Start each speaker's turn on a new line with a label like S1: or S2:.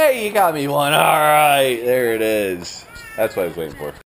S1: Hey, you got me one. All right, there it is. That's what I was waiting for.